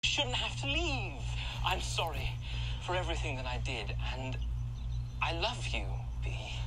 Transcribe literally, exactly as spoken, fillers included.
shouldn't have to leave. I'm sorry for everything that I did, and I love you, B.